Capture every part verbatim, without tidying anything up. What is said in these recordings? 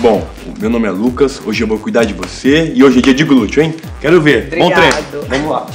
Bom, meu nome é Lucas, hoje eu vou cuidar de você e hoje é dia de glúteo, hein? Quero ver. Obrigado. Bom treino. Vamos lá.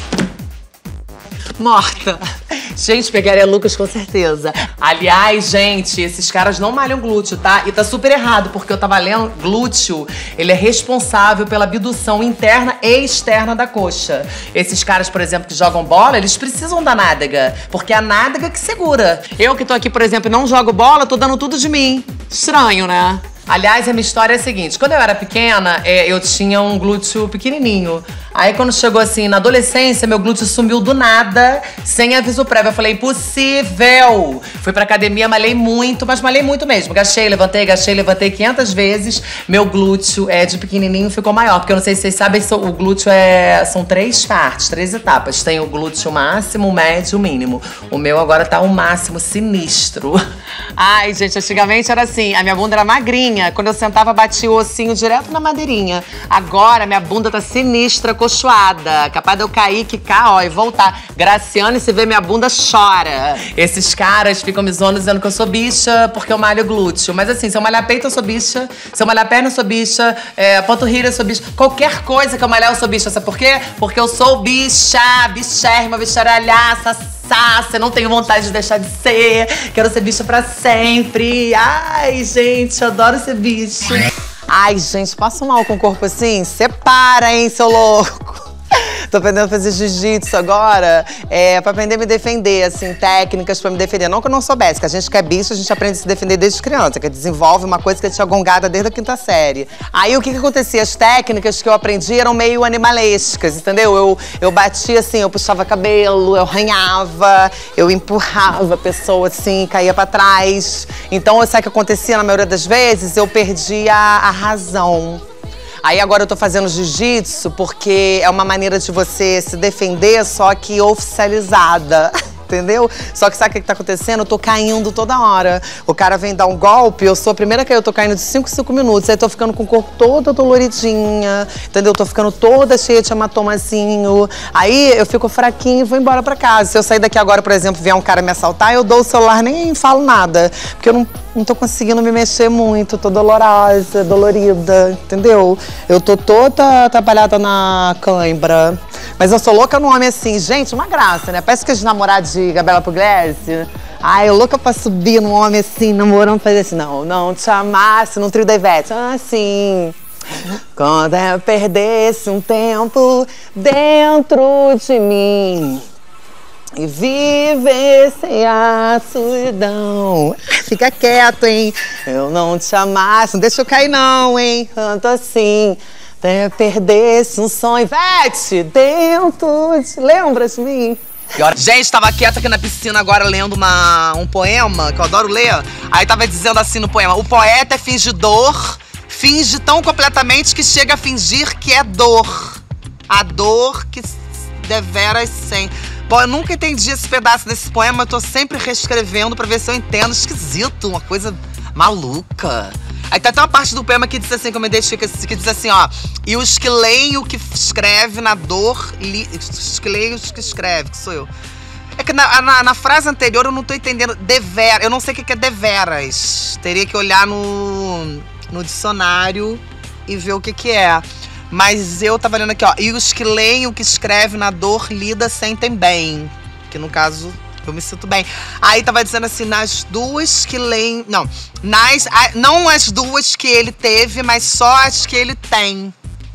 Morta. Gente, pegaria Lucas com certeza. Aliás, gente, esses caras não malham glúteo, tá? E tá super errado, porque eu tava lendo, glúteo, ele é responsável pela abdução interna e externa da coxa. Esses caras, por exemplo, que jogam bola, eles precisam da nádega, porque é a nádega que segura. Eu que tô aqui, por exemplo, e não jogo bola, tô dando tudo de mim. Estranho, né? Aliás, a minha história é a seguinte, quando eu era pequena, eu tinha um glúteo pequenininho. Aí quando chegou assim, na adolescência, meu glúteo sumiu do nada, sem aviso prévio. Eu falei, impossível! Fui pra academia, malhei muito, mas malhei muito mesmo. Gastei, levantei, gastei, levantei quinhentas vezes. Meu glúteo é de pequenininho ficou maior, porque eu não sei se vocês sabem, o glúteo é... são três partes, três etapas. Tem o glúteo máximo, o médio e o mínimo. O meu agora tá o máximo sinistro. Ai, gente, antigamente era assim, a minha bunda era magrinha. Quando eu sentava, batia o ossinho direto na madeirinha. Agora, minha bunda tá sinistra, cochoada. Capaz de eu cair, quicar, ó, e voltar. Graciane, se vê minha bunda, chora. Esses caras ficam me zoando dizendo que eu sou bicha porque eu malho glúteo. Mas assim, se eu malhar peito, eu sou bicha. Se eu malhar perna, eu sou bicha. É, panturrilha, eu sou bicha. Qualquer coisa que eu malhar, eu sou bicha. Sabe por quê? Porque eu sou bicha, bichérrima, bicharalhaça, eu não tenho vontade de deixar de ser. Quero ser bicha pra sempre. Ai, gente, eu adoro ser bicha. Ai, gente, passa mal com o corpo assim? Separa, hein, seu louco. Tô aprendendo a fazer jiu-jitsu agora, é, pra aprender a me defender, assim, técnicas pra me defender. Não que eu não soubesse, que a gente que é bicho, a gente aprende a se defender desde criança, que desenvolve uma coisa que tinha gongada desde a quinta série. Aí o que que acontecia? As técnicas que eu aprendi eram meio animalescas, entendeu? Eu, eu batia assim, eu puxava cabelo, eu arranhava, eu empurrava a pessoa assim, caía pra trás. Então, sabe o que acontecia na maioria das vezes? Eu perdia a razão. Aí agora eu tô fazendo jiu-jitsu porque é uma maneira de você se defender, só que oficializada. Entendeu? Só que sabe o que que tá acontecendo? Eu tô caindo toda hora. O cara vem dar um golpe, eu sou a primeira que eu tô caindo de cinco em cinco minutos. Aí eu tô ficando com o corpo toda doloridinha, entendeu? Eu tô ficando toda cheia de hematomazinho. Aí eu fico fraquinha e vou embora pra casa. Se eu sair daqui agora, por exemplo, vier um cara me assaltar, eu dou o celular, nem falo nada. Porque eu não, não tô conseguindo me mexer muito, tô dolorosa, dolorida, entendeu? Eu tô toda atrapalhada na cãibra. Mas eu sou louca no homem assim, gente, uma graça, né? Parece que os namorados de Gabriela Pugliese. Ai, eu louca pra subir num homem assim, namorando, fazer assim, não, não te amasse no trio da Ivete. Assim, quando eu perdesse um tempo dentro de mim e vivesse a solidão. Fica quieto, hein? Eu não te amasse, não deixa eu cair não, hein? Canto assim. Até perdesse um sonho, Ivete, dentro de... Lembra de mim? Gente, tava quieta aqui na piscina agora lendo uma, um poema, que eu adoro ler. Aí tava dizendo assim no poema, o poeta é fingidor, finge tão completamente que chega a fingir que é dor. A dor que deveras sem. Bom, eu nunca entendi esse pedaço desse poema, eu tô sempre reescrevendo pra ver se eu entendo. Esquisito, uma coisa maluca. Aí tem até uma parte do poema que diz assim, que eu me identifico, que diz assim, ó. E os que leem o que escreve na dor, li, os que leem os que escreve, que sou eu. É que na, na, na frase anterior eu não tô entendendo deveras, eu não sei o que é deveras. Teria que olhar no, no dicionário e ver o que que é. Mas eu tava lendo aqui, ó. E os que leem o que escreve na dor, lida, sentem bem. Que no caso... eu me sinto bem. Aí tava dizendo assim, nas duas que leem... Não, nas, não as duas que ele teve, mas só as que ele tem.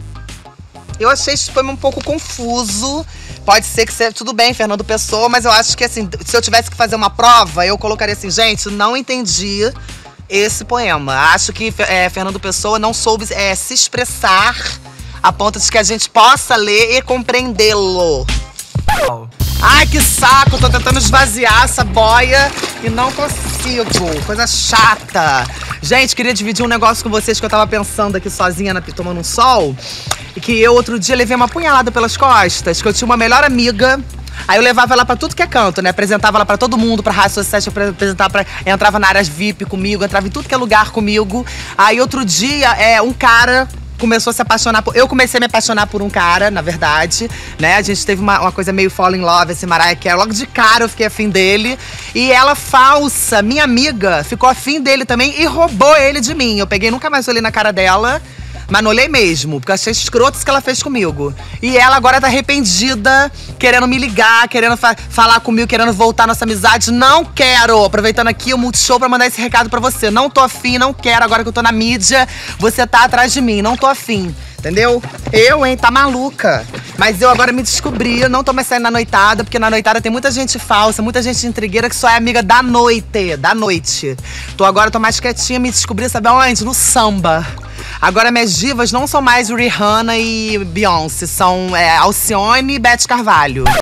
Eu achei esse poema um pouco confuso. Pode ser que seja tudo bem, Fernando Pessoa, mas eu acho que assim, se eu tivesse que fazer uma prova, eu colocaria assim, gente, não entendi esse poema. Acho que é, Fernando Pessoa não soube é, se expressar a ponto de que a gente possa ler e compreendê-lo. Ai, que saco, tô tentando esvaziar essa boia e não consigo, coisa chata. Gente, queria dividir um negócio com vocês que eu tava pensando aqui sozinha, na, tomando um sol. E que eu, outro dia, levei uma punhalada pelas costas, que eu tinha uma melhor amiga. Aí eu levava ela pra tudo que é canto, né? Apresentava ela pra todo mundo, pra rádio sociais, apresentava pra... entrava na área V I P comigo, entrava em tudo que é lugar comigo. Aí outro dia, é, um cara começou a se apaixonar por… Eu comecei a me apaixonar por um cara, na verdade, né? A gente teve uma, uma coisa meio fall in love, esse Mariah Carey. Logo de cara eu fiquei afim dele. E ela, falsa, minha amiga, ficou afim dele também e roubou ele de mim. Eu peguei, nunca mais olhei na cara dela. Mas não olhei mesmo, porque eu achei escroto isso que ela fez comigo. E ela agora tá arrependida, querendo me ligar, querendo fa falar comigo, querendo voltar nossa amizade. Não quero! Aproveitando aqui o Multishow pra mandar esse recado pra você. Não tô afim, não quero. Agora que eu tô na mídia, você tá atrás de mim. Não tô afim, entendeu? Eu, hein, tá maluca. Mas eu agora me descobri, eu não tô mais saindo na noitada, porque na noitada tem muita gente falsa, muita gente intrigueira que só é amiga da noite, da noite. Tô agora, tô mais quietinha, me descobri, sabe aonde? No samba. Agora minhas divas não são mais Rihanna e Beyoncé, são é, Alcione e Beth Carvalho.